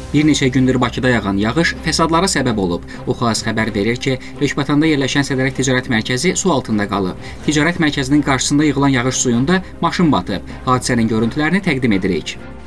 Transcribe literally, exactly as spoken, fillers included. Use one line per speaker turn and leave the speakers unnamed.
Bir neçə gündür Bakıda yağan yağış fəsadlara səbəb olub. Uxas xəbər verir ki, Beşbatanda yerləşən Sədərək Ticarət Mərkəzi su altında qalıb. Ticarət mərkəzinin qarşısında yığılan yağış suyunda maşın batıb. Hadisənin görüntülərini təqdim edirik.